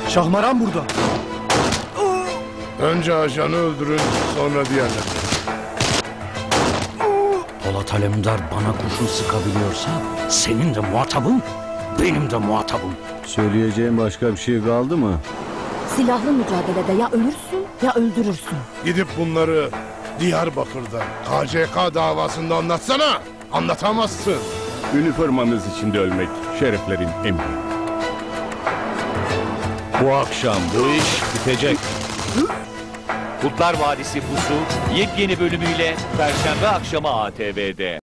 Şahmaran burada. Önce ajanı öldürün, sonra diğerlerini. Polat Alemdar bana kurşun sıkabiliyorsa senin de muhatabın, benim de muhatabım. Söyleyeceğim başka bir şey kaldı mı? Silahlı mücadelede ya ölürsün ya öldürürsün. Gidip bunları Diyarbakır'da KCK davasında anlatsana. Anlatamazsın. Üniformanız içinde ölmek şereflerin emri. Bu akşam bu iş bitecek. Kurtlar Vadisi Pusu yepyeni bölümüyle Perşembe akşamı ATV'de.